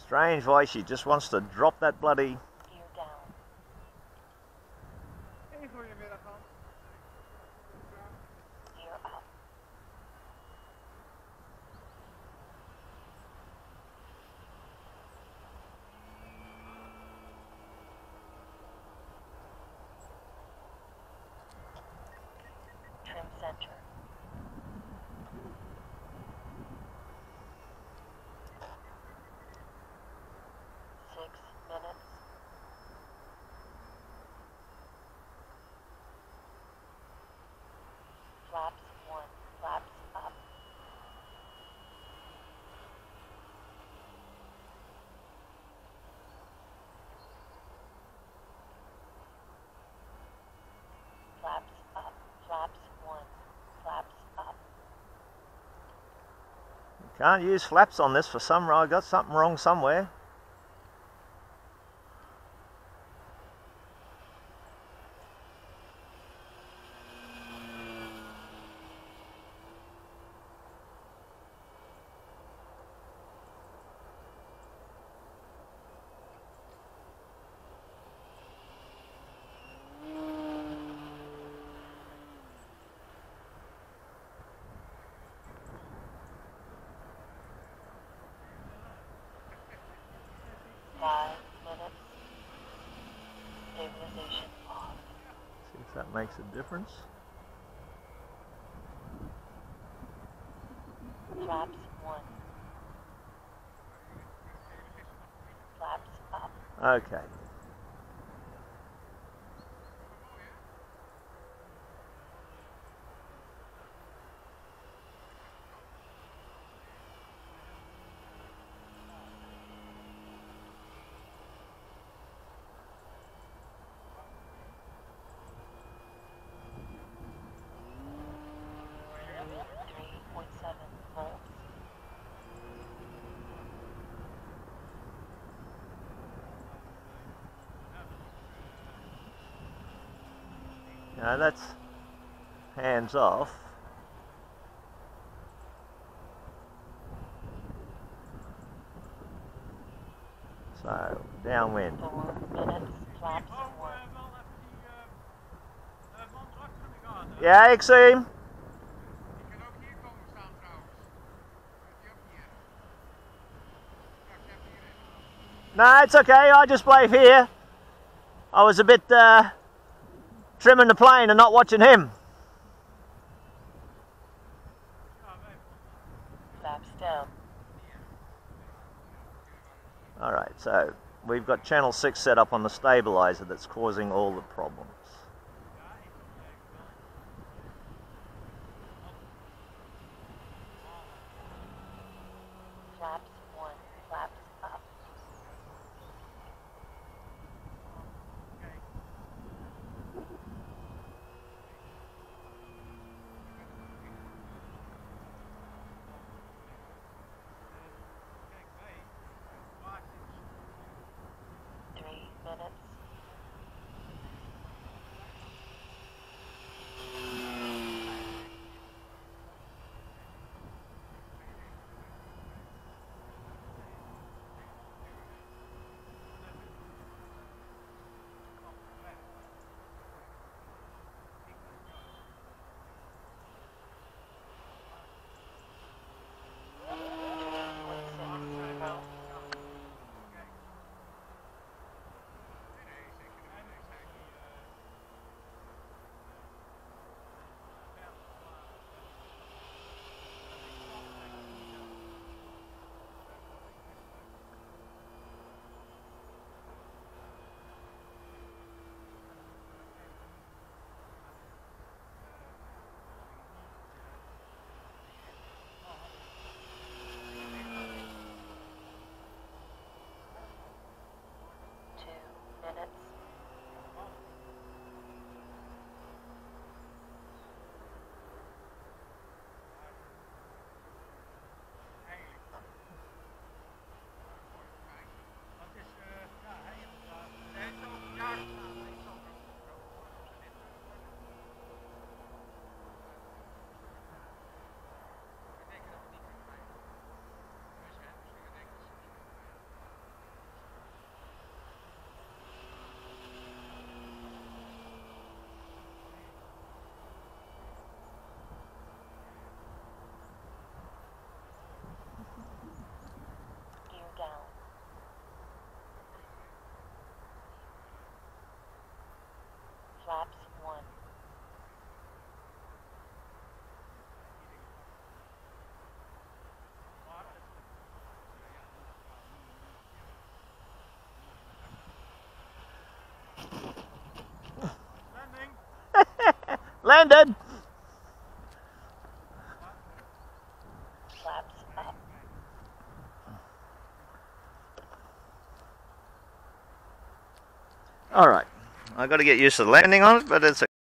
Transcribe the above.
Strange why she just wants to drop that bloody... Gear down. Gear up. Trim center. 6 minutes. Flaps 1. Flaps up. Flaps up. Flaps 1. Flaps up. Can't use flaps on this for some reason. I got something wrong somewhere. Stabilization off. See if that makes a difference. Flaps 1. Flaps up. Okay. Now that's hands off. So, downwind. 4 minutes. Flaps 1. Yeah, ik zie hem. No, it's okay. I just bleef here. I was a bit trimming the plane and not watching him. Flaps down. Alright, so we've got channel 6 set up on the stabilizer that's causing all the problems. Flaps 1. Flaps up. Minutes. Landed. Flaps up. All right. I've got to get used to landing on it, but it's